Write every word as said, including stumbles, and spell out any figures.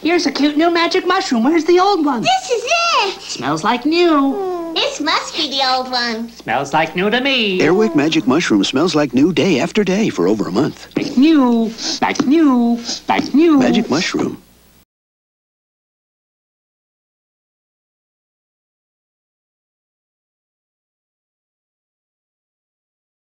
Here's a cute new magic mushroom. Where's the old one? This is it. Smells like new. This must be the old one. Smells like new to me. Airwick Magic Mushroom smells like new day after day for over a month. Like new, like new, like new. Magic Mushroom.